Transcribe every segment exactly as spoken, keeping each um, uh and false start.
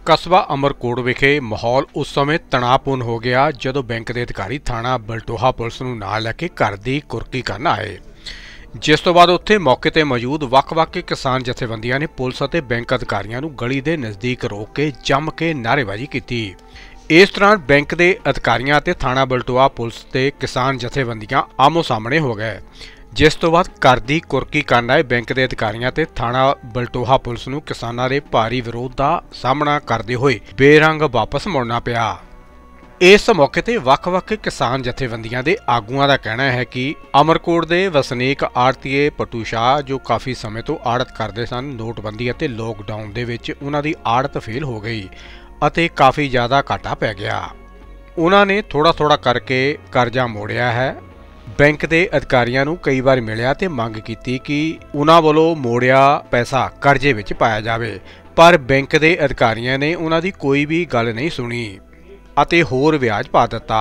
कस्बा अमरकोट विखे माहौल उस समय तनावपूर्ण हो गया जदों बैंक के अधिकारी थाणा बलटोहा पुलिस नूं नाल लैके घर दी कुरकी करन आए, जिस तो बाद उत्थे मौके ते मौजूद वख-वख किसान जथेबंदियां ने पुलिस अते बैंक अधिकारियों नूं गली दे नज़दीक रोक के जम के नारेबाजी की। इस दौरान बैंक के अधिकारियों अते थाणा बलटोहा पुलिस ते किसान जथेबंदियां आमो सामने हो गए, जिस तो बाद घर दी कुरकी करन आए बैंक के अधिकारियों ते थाणा बलटोहा पुलिस नूं किसानां दे भारी विरोध का सामना करते हुए बेरंग वापस मुड़ना पिया। इस मौके ते वख-वख किसान जथेबंदियां दे आगूआं दा कहना है कि अमरकोट दे वसनीक आड़तीए पट्टू शाह जो काफ़ी समय तो आड़त करते सन, नोटबंदी अते लॉकडाउन दे विच उन्हां दी आड़त फेल हो गई अते काफ़ी ज़्यादा घाटा पै गया। उन्हां ने थोड़ा थोड़ा करके करजा मोड़िया है। बैंक के अधिकारियों नूं कई बार मिलिया ते मंग की कि उन्हां वल्लों मोड़िया पैसा करजे विच पाया जावे, पर बैंक के अधिकारियों ने उन्हां दी कोई भी गल नहीं सुनी अते होर व्याज पा दिता।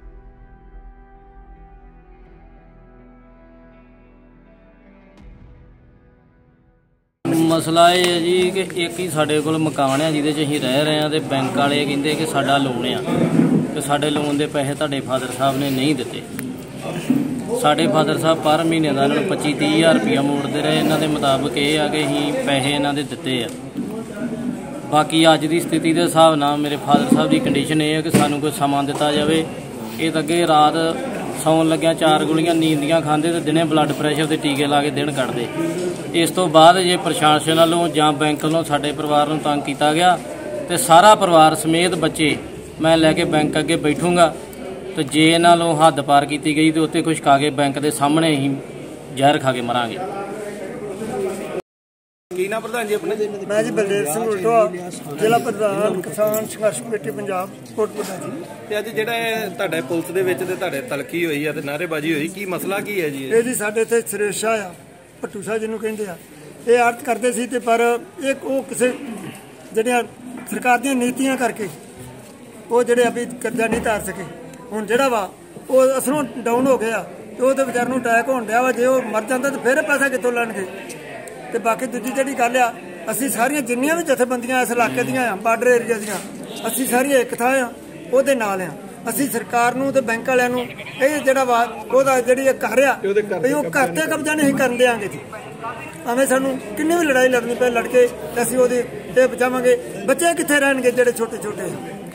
मसला ये है जी कि एक ही साढ़े कोल मकान है जिहदे च असीं रह रहे हैं, तो बैंक वाले कहिंदे कि साडा लोन आ ते साडे लोन दे पैसे तुहाडे फादर साहब ने नहीं दिते। साडे फादर साहब पर महीने का इन्होंने पच्ची तीह हज़ार रुपया मोड़ते रहे। इन्हों के मुताबिक ये आ कि असीं पैसे इन्हों के दिते आ। बाकी अज की स्थिति के हिसाब नाल मेरे फादर साहब की कंडीशन ये है कि सानू कोई समा दिता जाए। ये तो अगे रात सौन लग्या चार गोलियां नींद दियां खांदे ते दिने ब्लड प्रैशर के टीके ला के दिन कटदे। इस तो बाद जे प्रशासन वालों जां बैंक वालों साडे परिवार नूं तंग किया गया तो सारा परिवार समेत बच्चे मैं लैके बैंक अगे बैठूंगा, तो जे इन्हों हद पार की गई तो उत्ते कुछ खा के बैंक के सामने ही जहर खा के मरांगे। की नाम प्रधान जी अपने? मैं जी बलदेव सिंह बलटोहा, जिला प्रधान किसान संघर्ष कमेटी पंजाब कोटपुरा जी। ते अज जिहड़ा तुहाडे पुलिस दे विच ते तुहाडे तलखी होई है ते नारेबाजी होई, की मसला की है जी? ये जी साडे इत्थे सुरेश शाह आ, पट्टू शाह जिन्हों कहिंदे आ, ये आड़त करदे सी ते पर एक वो किसी जिहड़ियां सरकार दी नीतियां करके वो जिहड़े अभी कर्जा नहीं तार सके, हुण जिहड़ा वा वो असरों डाउन हो गया तो वो बेचारे नूं अटैक होण दिया वा। जे वो मर जांदा तो फिर पैसा कित्थों लैणगे? ते बाकी दूजी जिहड़ी गल आ, असीं सारियां जिन्नियां भी जथेबंदियां इस इलाके दियां आ, बार्डर एरिया दियां, असीं सारियां एक थां आ, ओहदे नाल आ। असीं सरकार नूं ते बैंक वालियां नूं इह जिहड़ा वा ओहदा जिहड़ी घर आ भी ओह घर ते कब्जा नहीं करन देआंगे जी। भावें सानूं किन्नी भी लड़ाई लड़नी पए लड़ के असीं ओहदी इह बचावांगे। बच्चे कित्थे रहणगे जिहड़े छोटे छोटे?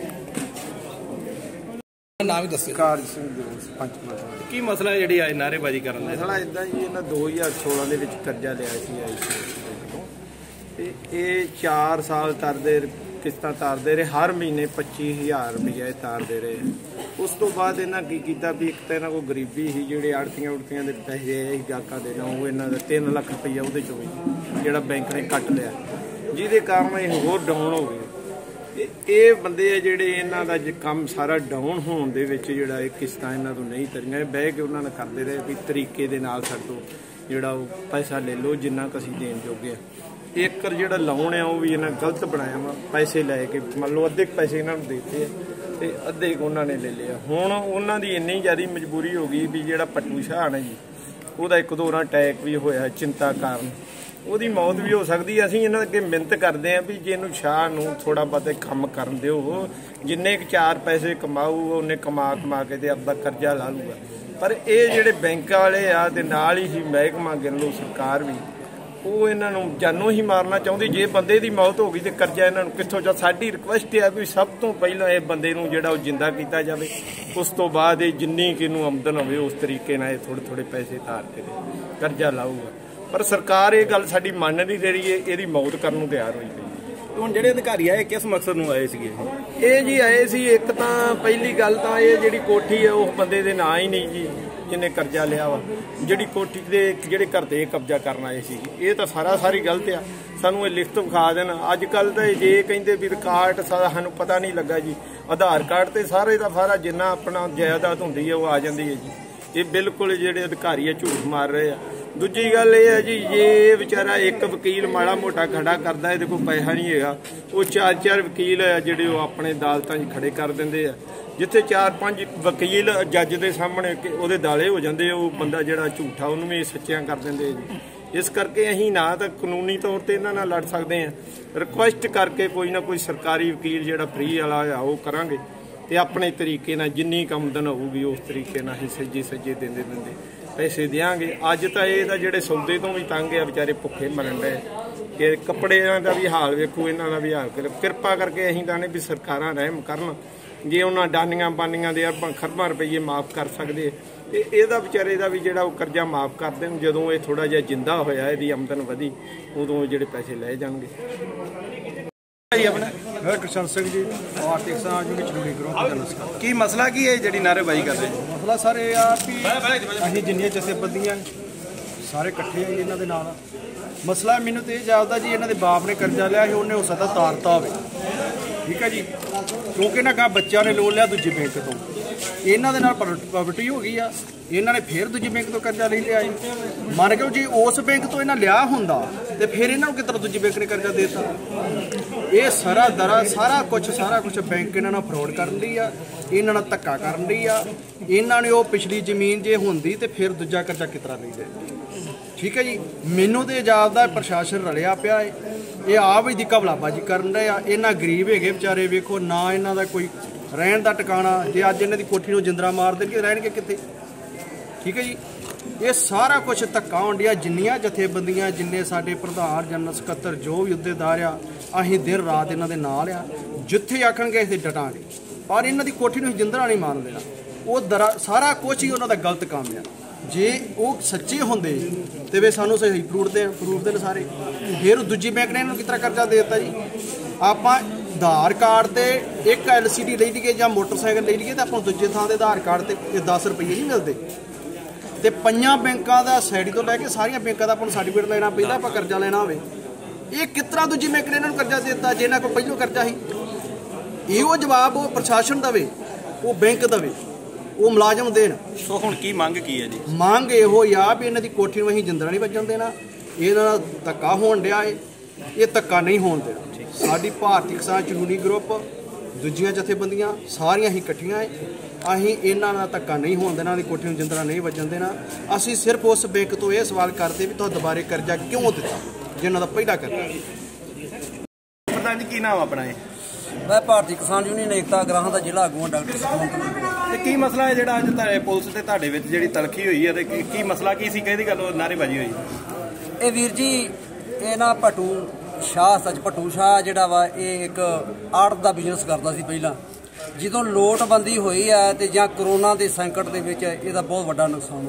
नाम ही दस्सो। कार सिंह पंच की मसला है जी नारेबाजी करन दा? मसला इदा जी, इन्हें दो हज़ार सोलह के कर्जा लिया आई सी तो ये चार साल तरदे किस्त तारते रहे, हर महीने पच्ची हज़ार रुपया तारते रहे। उस तो बाद इन्हें की किया भी एक तो इन्हों को गरीबी ही, जोड़े आड़तियां उड़तियां के पैसे आए गाहकों के ना, वो इन्हों का तीन लख रुपया वो जो बैंक ने कट लिया, जिसके कारण ये होर डाउन हो गए। ये बंदे है जोड़े इन्हों का काम सारा डाउन होने दे विच जोड़ा किस्त इन्हों तो नहीं तरियां, बह के उन्होंने करते रहे भी तरीके दे नाल साडो जोड़ा पैसा ले लो जिन्ना क असीं देण जोगे आ। एक जोड़ा लोन है वो भी इन्हें गलत बनाया वा, पैसे लैके मान लो अद्धे पैसे इन्हों देते हैं तो अद्धे उन्होंने ले लिया। हुण उन्हां दी इन्नी ज़्यादा मजबूरी हो गई भी जोड़ा पट्टू शाह ने जी वह एक दो अटैक भी होया चिंता कारण, ਉਹਦੀ मौत भी हो सकती है। ਅਸੀਂ ਇਹਨਾਂ ਅੱਗੇ ਮਿਹਨਤ ਕਰਦੇ ਆਂ ਵੀ ਜੇ ਇਹਨੂੰ ਸ਼ਾਹ ਨੂੰ ਥੋੜਾ ਬਹੁਤਾ ਕੰਮ ਕਰਨ ਦਿਓ, ਜਿੰਨੇ ਚਾਰ ਪੈਸੇ ਕਮਾਊ ਉਹਨੇ ਕਮਾ ਕਮਾ ਕੇ ਤੇ ਆਪਦਾ ਕਰਜ਼ਾ ਲਾ ਲੂਗਾ। ਪਰ ਇਹ ਜਿਹੜੇ ਬੈਂਕ ਵਾਲੇ ਆ ਤੇ ਨਾਲ ਹੀ ਮਹਿਕਮਾ ਗਿਣ ਲਓ ਸਰਕਾਰ ਵੀ, ਉਹ ਇਹਨਾਂ ਨੂੰ ਜਾਨੋਂ ਹੀ ਮਾਰਨਾ ਚਾਹੁੰਦੀ। ਜੇ ਬੰਦੇ ਦੀ ਮੌਤ ਹੋ ਗਈ ਤੇ ਕਰਜ਼ਾ ਇਹਨਾਂ ਨੂੰ ਕਿੱਥੋਂ? ਜਾਂ ਸਾਡੀ ਰਿਕੁਐਸਟ ਹੈ ਵੀ ਸਭ ਤੋਂ ਪਹਿਲਾਂ ਇਹ ਬੰਦੇ ਨੂੰ ਜਿਹੜਾ ਉਹ ਜਿੰਦਾ ਕੀਤਾ ਜਾਵੇ, ਉਸ ਤੋਂ ਬਾਅਦ ਇਹ ਜਿੰਨੀ ਕਿ ਇਹਨੂੰ ਆਮਦਨ ਹੋਵੇ ਉਸ ਤਰੀਕੇ ਨਾਲ ਇਹ ਥੋੜੇ ਥੋੜੇ ਪੈਸੇ ਤਾਰ ਕੇ ਕਰਜ਼ਾ ਲਾਊਗਾ। पर सरकार ये गल साडी मन नहीं दे रही है, ये मौत करने को तैयार हुई पई। हुण जिहड़े अधिकारी आए किस मकसद नूं आए सीगे? ये जी आए सी एक तां पहली गल तां ये जिहड़ी कोठी है उस बंदे दे नां ही नहीं जी जिन्हें कर्जा लिया वा, जिहड़ी कोठी दे जिहड़े घर ते कब्जा करन आए सी, ये तां सारा सारी गलत आ। सानूं ये लिखत विखा देण। अजकल तां जे कहिंदे भी रिकार्ड सानूं पता नहीं लगा जी, आधार कार्ड ते सारे दा सारा जिन्ना अपना जायदाद हुंदी है वो आ जांदी है जी। ये बिल्कुल जिहड़े अधिकारी है झूठ मार रहे हैं। दूजी गल ये है जी, ये बेचारा एक वकील माड़ा मोटा खड़ा करता है, देखो पैसा नहीं है, वो चार चार वकील है जोड़े अपने अदालतों खड़े कर देंगे। जिथे चार पांच वकील जज के सामने वो दाले हो जाते, वो बंदा जोड़ा झूठा उन्होंने भी सच्चियां कर देंगे। इस करके असीं ना तो कानूनी तौर पर इन्हां नाल लड़ सकते हैं, रिक्वेस्ट करके कोई ना कोई सरकारी वकील जिहड़ा फ्री वाला आ वो करांगे ते अपने तरीके नाल जिन्नी आमदन होऊगी उस तरीके नाल ही सज्जे सज्जे देंदे देंदे पैसे देंगे। अज तो ये जिहड़े सौदे तो भी तंग आ बेचारे भुखे मरन डे कि कपड़ियां का भी हाल वेखो, इन्हां दा भी हाल करो। किरपा करके असीं ताने भी सरकारां रहम करन, जे उन्हां डानियां बानियां दे अरबां खरबां रुपये माफ़ कर सकदे ते इहदा बेचारे दा भी जिहड़ा कर्जा माफ़ कर देण, जदों ये थोड़ा जिहा जिंदा होया इहदी आमदन वधी उदों जिहड़े पैसे लै जाणगे। मैं किशन सिंह जी आर्थिक समाज विच चुनी ग्रुप की मसला की है जी नारेबाजी कर रहे? मसला सर ये आ भी असीं जिन्नियां जथेबंदियां सारे इकट्ठे आ इन्हां दे नाल। मसला मैनूं तो ये जापदा जी इन्हां दे बाप ने कर्जा लिया उन्हें हो सकदा तारता होवे, ठीक है जी, क्योंकि ना कहा बच्चा ने लोन लिया दूजे बैंक तो, इन्हां दे नाल प्रॉपर्टी हो गई आ, इन्हां ने फिर दूजे बैंक तो कर्जा ले लिया। मान के जी उस बैंक तो इन्हां लिया हुंदा ते फिर इन्हां नूं किस तरह दूजे बैंक ने कर्जा देता। ये सारा दरा सारा कुछ सारा कुछ बैंक इन्हां नाल फ्रॉड करन दी आ, इन्हां नाल धक्का करन दी आ। इन्हां ने वो पिछली जमीन जे हुंदी ते फिर दूजा कर्जा किस तरह ले जाए, ठीक है जी। मैनूं तो जापदा प्रशासन रलिया पिया है, ये आप ही घबलाबाजी करन रहे आ। इन्हां गरीब है बेचारे, वेखो ना इन्हां दा कोई रहन दा टिकाणा, जे अज इन्हां दी कोठी नूं जिंदरा मार देणगे रहणगे कित्थे, ठीक है जी। ये सारा कुछ धक्का होण डिया। जिन्नियां जथेबंदियां जिन्ने साडे प्रधान जनरल सकत्तर जो भी अहुदेदार आ, असीं दिन रात इन्हां दे नाल आ, जिथे आखणगे असीं डटांगे, पर इन्हां दी कोठी नूं जिंदरा नहीं मारन देना। वो दरा सारा कुछ ही उन्हां दा गलत काम आ। जे वो सच्चे होंदे ते वे सानूं सही प्रूफ दे प्रूफ दे सारे, फिर दूजी बैंक ने इन्हां नूं किस तरह कर्जा दे दित्ता जी। आपां आधार कार्ड ते एक एल सी डी ले लीए जां मोटरसाइकिल ले लीए तो आपां दूजे थां दे आधार कार्ड ते दस रुपये नहीं मिलते, तो पंजां बैंकां दा सैडी तो लैके सारियां बैंकां दा आपां सर्टिफिकेट लेना पैंदा आपां कर्जा लेना होवे। ये किस तरह दूजी बैंक ने इन्हां नूं कर्जा दे दित्ता जे इन्हां कोल पहिलों कर्जा ही। इहो जवाब वो प्रशासन देवे, वो बैंक देवे, वो मुलाजम देन। सो हुण की मंग की है जी? मंग इहो आ भी इन्हां दी कोठी नूं असीं जिंदरा नहीं वजन देना, इन्हां दा धक्का होण डिया है, ये धक्का नहीं होण देना। साडी भारती किसान चुनी ग्रुप दूजियां जथेबंदियां सारियां ही इकट्ठियां है, असीं इन्हां दा धक्का नहीं होण देना, इन्हां दी कोठी नूं जिंदरा नहीं वजन देना। असीं सिर्फ उस बैंक तो ये सवाल करते भी तुहां दुबारे कर्जा क्यों दित्ता जिन्हां दा पहिला कर्जा। प्रधान जी की नाम अपना है? मैं भारती किसान यूनियन एकता ग्राहां दा जिला अगुआ डॉक्टर सुखवंत। ਤੇ ਕੀ ਮਸਲਾ ਹੈ ਜਿਹੜਾ ਅੱਜ ਤੁਹਾਡੇ ਪੁਲਿਸ ਤੇ ਤੁਹਾਡੇ ਵਿੱਚ ਜਿਹੜੀ ਤਲਖੀ ਹੋਈ ਹੈ ਤੇ ਕੀ ਮਸਲਾ ਕੀ ਸੀ, ਕਿਹਦੀ ਗੱਲ ਨਾਅਰੇਬਾਜ਼ੀ ਹੋਈ? ਇਹ ਵੀਰ ਜੀ ਇਹ ਨਾ ਭੱਟੂ ਸ਼ਾਹ ਸੱਚ ਭੱਟੂ ਸ਼ਾਹ ਜਿਹੜਾ ਵਾ ਇਹ ਇੱਕ ਆੜਤ ਦਾ ਬਿਜ਼ਨਸ ਕਰਦਾ ਸੀ ਪਹਿਲਾਂ। ਜਦੋਂ ਨੋਟਬੰਦੀ ਹੋਈ ਹੈ ਤੇ ਜਾਂ ਕਰੋਨਾ ਦੇ ਸੰਕਟ ਦੇ ਵਿੱਚ ਇਹਦਾ ਬਹੁਤ ਵੱਡਾ ਨੁਕਸਾਨ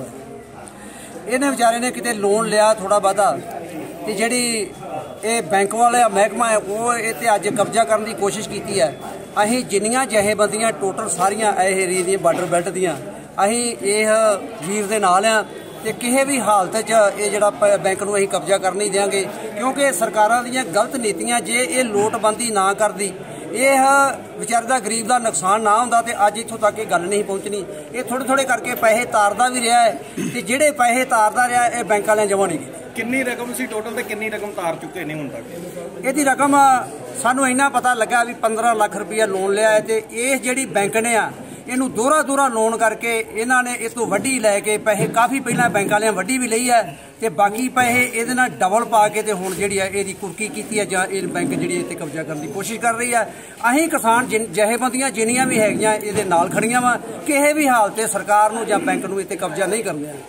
ਹੋਇਆ। ਇਹਨੇ ਵਿਚਾਰੇ ਨੇ ਕਿਤੇ ਲੋਨ ਲਿਆ ਥੋੜਾ ਬਹੁਤਾ ਤੇ ਜਿਹੜੀ ਇਹ ਬੈਂਕ ਵਾਲੇ ਮਹਿਕਮਾ ਹੈ ਉਹ ਇਹ ਤੇ ਅੱਜ ਕਬਜ਼ਾ ਕਰਨ ਦੀ ਕੋਸ਼ਿਸ਼ ਕੀਤੀ ਹੈ। ਅਸੀਂ ਜਿੰਨੀਆਂ ਜਥੇਬੰਦੀਆਂ ਟੋਟਲ ਸਾਰੀਆਂ ਇਹ ਏਰੀਏ ਦੀਆਂ ਬਾਰਡਰ ਬੈਲਟ ਦੀਆਂ ਅਸੀਂ ਇਹ ਵੀਰ ਦੇ ਨਾਲ ਆ ਤੇ ਕਿਸੇ ਵੀ ਹਾਲਤ 'ਚ ਇਹ ਜਿਹੜਾ ਬੈਂਕ ਨੂੰ ਅਸੀਂ ਕਬਜ਼ਾ ਕਰਨ ਨਹੀਂ ਦਿਆਂਗੇ, ਕਿਉਂਕਿ ਸਰਕਾਰਾਂ ਦੀਆਂ ਗਲਤ ਨੀਤੀਆਂ ਜੇ ਇਹ ਨੋਟਬੰਦੀ ਨਾ ਕਰਦੀ, ਇਹ ਵਿਚਾਰੇ ਦਾ ਗਰੀਬ ਦਾ ਨੁਕਸਾਨ ਨਾ ਹੁੰਦਾ ਤੇ ਅੱਜ ਇੱਥੋਂ ਤੱਕ ਇਹ ਗੱਲ ਨਹੀਂ ਪਹੁੰਚਣੀ। ਇਹ ਥੋੜੇ ਥੋੜੇ ਕਰਕੇ ਪੈਸੇ ਤਾਰਦਾ ਵੀ ਰਿਹਾ ਹੈ ਤੇ ਜਿਹੜੇ ਪੈਸੇ ਤਾਰਦਾ ਰਿਹਾ ਇਹ ਬੈਂਕ ਵਾਲਿਆਂ ਜਮ੍ਹਾਂ ਨਹੀਂ ਕੀਤੇ। ਕਿੰਨੀ ਰਕਮ ਸੀ ਟੋਟਲ ਤੇ ਕਿੰਨੀ ਰਕਮ ਤਾਰ ਚੁੱਕੇ ਨੇ ਹੁਣ ਤੱਕ? ਇਹਦੀ ਰਕਮ ਸਾਨੂੰ ਇੰਨਾ ਪਤਾ ਲੱਗਾ ਵੀ ਪੰਦਰਾਂ ਲੱਖ ਰੁਪਇਆ ਲੋਨ ਲਿਆ ਹੈ ਤੇ ਇਹ ਜਿਹੜੀ ਬੈਂਕ ਨੇ ਆ ਇਹਨੂੰ ਦੋਹਰਾ ਦੋਹਰਾ ਲੋਨ ਕਰਕੇ ਇਹਨਾਂ ਨੇ ਇਸ ਤੋਂ ਵੱਡੀ ਲੈ ਕੇ ਪੈਸੇ ਕਾਫੀ ਪਹਿਲਾਂ ਬੈਂਕ ਵਾਲਿਆਂ ਵੱਡੀ ਵੀ ਲਈ ਹੈ ਤੇ ਬਾਕੀ ਪੈਸੇ ਇਹਦੇ ਨਾਲ ਡਬਲ ਪਾ ਕੇ ਤੇ ਹੁਣ ਜਿਹੜੀ ਹੈ ਇਹਦੀ ਕੁਰਕੀ ਕੀਤੀ ਹੈ ਜਾਂ ਇਹ ਬੈਂਕ ਜਿਹੜੀ ਇਹ 'ਤੇ ਕਬਜ਼ਾ ਕਰਨ ਦੀ ਕੋਸ਼ਿਸ਼ ਕਰ ਰਹੀ ਹੈ। ਅਸੀਂ ਕਿਸਾਨ ਜਥੇਬੰਦੀਆਂ ਜਿੰਨੀਆਂ ਵੀ ਹੈਗੀਆਂ ਇਹਦੇ ਨਾਲ ਖੜੀਆਂ ਵਾ, ਕਿਸੇ ਵੀ ਹਾਲਤ 'ਤੇ ਸਰਕਾਰ ਨੂੰ ਜਾਂ ਬੈਂਕ ਨੂੰ ਇਹ 'ਤੇ ਕਬਜ਼ਾ ਨਹੀਂ ਕਰਨ ਦੇਣਾ।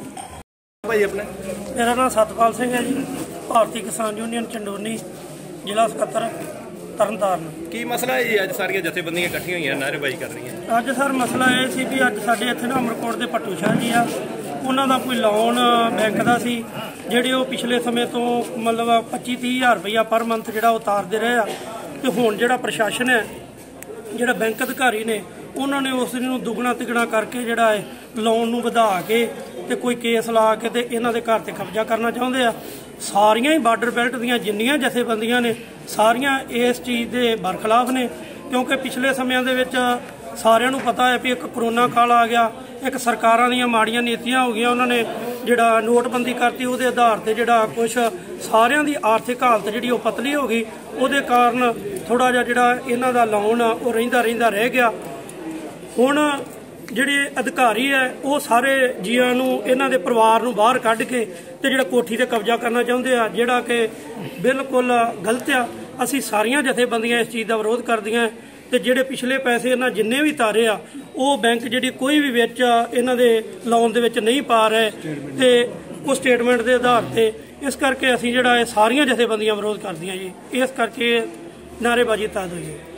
ਭਾਈ ਆਪਣਾ? ਮੇਰਾ ਨਾਮ ਸਤਪਾਲ ਸਿੰਘ ਹੈ ਜੀ, ਭਾਰਤੀ ਕਿਸਾਨ ਯੂਨੀਅਨ ਚੰਡੋਨੀ, ਜ਼ਿਲ੍ਹਾ ਸਕੱਤਰ ਤਰਨਤਾਰਨ। ਕੀ ਮਸਲਾ ਹੈ ਜੀ ਅੱਜ ਸਾਰੀਆਂ ਜਥੇਬੰਦੀਆਂ ਇਕੱਠੀਆਂ ਹੋਈਆਂ ਨਾਅਰੇਬਾਜ਼ੀ ਕਰ ਰਹੀਆਂ? ਅੱਜ ਸਰ ਮਸਲਾ ਇਹ ਸੀ ਵੀ ਅੱਜ ਸਾਡੇ ਇੱਥੇ ਨਾ ਅਮਰਕੋਟ ਦੇ ਭੱਟੂ ਸ਼ਾਹ ਜੀ ਆ, ਉਹਨਾਂ ਦਾ ਕੋਈ ਲੋਨ ਬੈਂਕ ਦਾ ਸੀ ਜਿਹੜੇ ਉਹ ਪਿਛਲੇ ਸਮੇਂ ਤੋਂ ਮਤਲਬ ਪੱਚੀ ਤੀਹ ਹਜ਼ਾਰ ਰੁਪਈਆ ਪਰ ਮੰਥ ਜਿਹੜਾ ਉਹ ਤਾਰਦੇ ਰਹੇ ਆ ਤੇ ਹੁਣ ਜਿਹੜਾ ਪ੍ਰਸ਼ਾਸਨ ਹੈ, ਜਿਹੜਾ ਬੈਂਕ ਅਧਿਕਾਰੀ ਨੇ, ਉਹਨਾਂ ਨੇ ਉਸ ਨੂੰ ਦੁੱਗਣਾ ਤਿੱਗਣਾ ਕਰਕੇ ਜਿਹੜਾ ਹੈ ਲੋਨ ਨੂੰ ਵਧਾ ਕੇ ਤੇ ਕੋਈ ਕੇਸ ਲਾ ਕੇ ਤੇ ਇਹਨਾਂ ਦੇ ਘਰ ਤੇ ਕਬਜ਼ਾ ਕਰਨਾ ਚਾਹੁੰਦੇ ਆ। ਸਾਰੀਆਂ ਹੀ ਬਾਰਡਰ ਬੈਲਟ ਦੀਆਂ ਜਿੰਨੀਆਂ ਜਥੇਬੰਦੀਆਂ ਨੇ ਸਾਰੀਆਂ ਇਸ ਚੀਜ਼ ਦੇ ਬਰਖਲਾਫ ਨੇ, ਕਿਉਂਕਿ ਪਿਛਲੇ ਸਮਿਆਂ ਦੇ ਵਿੱਚ ਸਾਰਿਆਂ ਨੂੰ ਪਤਾ ਹੈ ਵੀ ਇੱਕ ਕਰੋਨਾ ਕਾਲ ਆ ਗਿਆ, ਇੱਕ ਸਰਕਾਰਾਂ ਦੀਆਂ ਮਾੜੀਆਂ ਨੀਤੀਆਂ ਹੋ ਗਈਆਂ, ਉਹਨਾਂ ਨੇ ਜਿਹੜਾ ਨੋਟਬੰਦੀ ਕਰਤੀ ਉਹਦੇ ਆਧਾਰ ਤੇ ਜਿਹੜਾ ਕੁਛ ਸਾਰਿਆਂ ਦੀ ਆਰਥਿਕ ਹਾਲਤ ਜਿਹੜੀ ਉਹ ਪਤਲੀ ਹੋ ਗਈ, ਉਹਦੇ ਕਾਰਨ ਥੋੜਾ ਜਿਹਾ ਜਿਹੜਾ ਇਹਨਾਂ ਦਾ ਲੋਨ ਆ ਉਹ ਰਹਿੰਦਾ ਰਹਿੰਦਾ ਰਹਿ ਗਿਆ। ਹੁਣ ਜਿਹੜੇ ਅਧਿਕਾਰੀ ਹੈ ਉਹ ਸਾਰੇ ਜੀਆਂ ਨੂੰ ਇਹਨਾਂ ਦੇ ਪਰਿਵਾਰ ਨੂੰ ਬਾਹਰ ਕੱਢ ਕੇ ਤੇ ਜਿਹੜਾ ਕੋਠੀ ਤੇ ਕਬਜ਼ਾ ਕਰਨਾ ਚਾਹੁੰਦੇ ਆ, ਜਿਹੜਾ ਕਿ ਬਿਲਕੁਲ ਗਲਤ ਆ। ਅਸੀਂ ਸਾਰੀਆਂ ਜਥੇਬੰਦੀਆਂ ਇਸ ਚੀਜ਼ ਦਾ ਵਿਰੋਧ ਕਰਦੀਆਂ ਤੇ ਜਿਹੜੇ ਪਿਛਲੇ ਪੈਸੇ ਇਹਨਾਂ ਜਿੰਨੇ ਵੀ ਤਾਰੇ ਆ ਉਹ ਬੈਂਕ ਜਿਹੜੀ ਕੋਈ ਵੀ ਵਿੱਚ ਇਹਨਾਂ ਦੇ ਲੋਨ ਦੇ ਵਿੱਚ ਨਹੀਂ ਪਾ ਰਹੇ ਤੇ ਉਹ ਸਟੇਟਮੈਂਟ ਦੇ ਆਧਾਰ ਤੇ। ਇਸ ਕਰਕੇ ਅਸੀਂ ਜਿਹੜਾ ਇਹ ਸਾਰੀਆਂ ਜਥੇਬੰਦੀਆਂ ਵਿਰੋਧ ਕਰਦੀਆਂ ਜੀ, ਇਸ ਕਰਕੇ ਨਾਅਰੇਬਾਜ਼ੀ ਤਾਦ ਹੋਈ ਹੈ।